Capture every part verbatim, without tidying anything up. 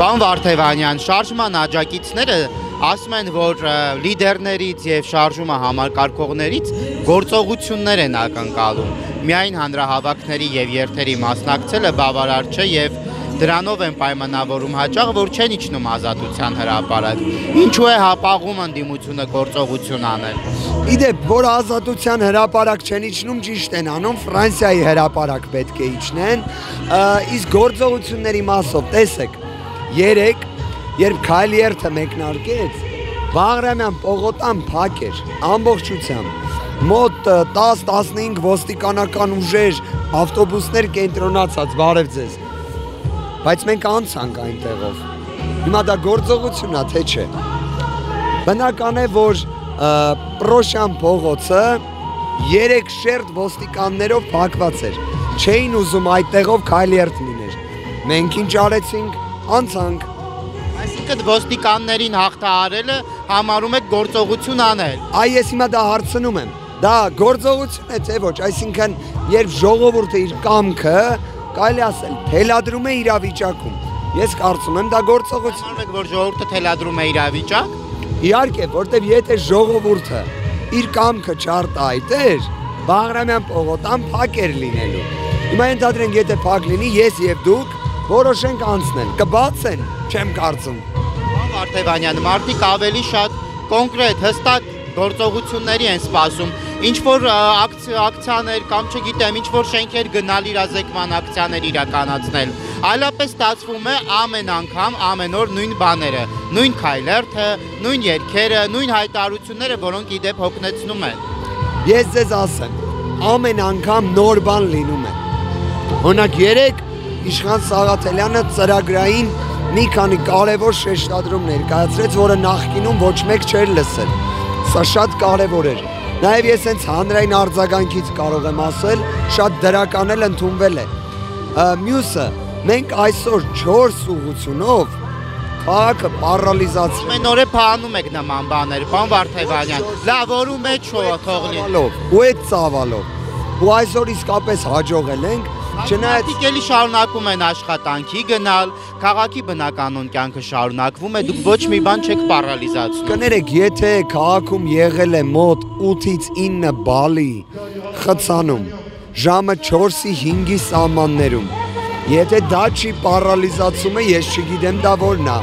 Պարոն Վարդևանյան, շարժման աջակիցները ասում են, որ լիդերներից եւ շարժումը համակարգողներից գործողություններ են ակնկալում։ Միայն հանրահավաքների եւ երթերի մասնակցելը բավարար չէ եւ դրանով են պայմանավորում հաճախ, որ չեն իջնում Ազատության հրապարակ։ Ինչու է հապաղում ընդդիմությունը գործողություն անել։ Իդեպ, որ Ազատության հրապարակ չեն իջնում, ճիշտ են անում, Ֆրանսիայի հրապարակ պետք է իջնեն, իսկ գործողությունների մասով տեսեք, երեք, երբ Քայլերթը մեկնարկեց, Բաղրամյան պողոտան փակ էր, ամբողջությամբ, մոտ տաս տասնհինգ ոստիկանական ուժեր, ավտոբուսներ կենտրոնացած, բարև ձեզ, բայց մենք անցանք այնտեղով, հիմա դա գործողություն է, թե չէ, բնական է, որ Պրոշյան փողոցը երեք շերտ ոստիկաններով փակված էր, չէին ուզում այդտեղով Քայլերթ լիներ, մենք ինչ արեցինք, անցանք։ Այսինքն ոստիկաններին հաղթահարելը համարում եք գործողություն անել։ Այ ես հիմա դա հարցնում եմ, դա գործողություն է թե ոչ, այսինքն երբ ժողովուրդը իր կամքը, կարելի ասել, թելադրում է իրավիճակում, ես կարծում եմ դա գործողություն։ Համարում եք, որ ժողովուրդը թելադրում է իրավիճակ։ Իհարկե, որտեվ եթե ժողովուրդը իր կամքը չարտահայտեր, Բաղրամյան պողոտան փակ էր լինելու։ Հիմա ենթադրենք, եթե փակ լինի, ես եւ դուք որոշենք անցնել, կբացեն, չեմ կարծում։ Պարոն Վարդևանյան, մարդիկ ավելի շատ կոնկրետ, հստակ գործողությունների են սպասում, ինչ-որ ակցիաներ կամ չգիտեմ, ինչ-որ շենքեր գնալ իրազեկման ակցիաներ իրականացնել։ Այլապես ստացվում է ամեն անգամ, ամեն օր նույն բաները, նույն Քայլերթը, նույն երգերը, նույն հայտարարությունները, որոնք իդեպ հոգնեցնում են։ Ես ձեզ ասեմ, ամեն անգամ նոր բան լինում է։ Օրինակ երեք Իշխան Սաղաթելյանը ծրագրային մի քանի կարևոր շեշտադրում ներկայացրեց, որը նախկինում ոչ մեկ չէր լսել։ Սա շատ կարևոր էր։ Նաև ես հենց հանրային արձագանքից կարող եմ ասել, շատ դրական էլ ընդունվել է։ Մյուսը, մենք այսօր չորս ուղղությունով քաղաքը պարալիզացրել։ Ամեն օր է փանում եք նման բաներ, պարոն Վարդևանյան։ Լավ, որու մեջ թող լինի։ Ու այդ ծավալով։ Ու այսօր իսկապես հաջողել ենք։ Չնայած էլի շարունակում են աշխատանքի գնալ, քաղաքի բնականոն կյանքը շարունակվում է, դուք ոչ մի բան չեք պարալիզացնում։ Կներեք, եթե քաղաքում եղել է մոտ ութից ինը բալի խցանում, ժամը չորսի հինգի սահմաններում, եթե դա չի պարալիզացումը, ես չգիտեմ դա որն է։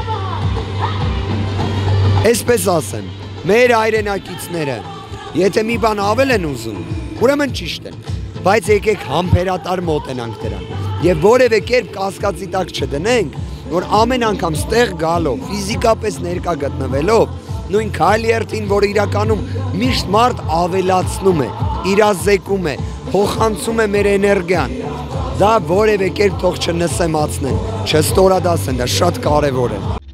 Այսպես ասեմ, մեր հայրենակիցները, եթե մի բան ավել են ուզում, ուրեմն ճիշտ են։ Բայց եկեք համբերատար մոտենանք դրան եւ որևէ կերպ կասկածի տակ չդնենք, որ ամեն անգամ ստեղ գալով, ֆիզիկապես ներկա գտնվելով, նույն Քայլերթին, որ իրականում միշտ մարդ ավելացնում է, իրազեկում է, փոխանցում է մեր էներգիան, դա որևէ կերպ թող չնսեմացնեն, չստորադասեն, դա շատ կարեւոր է։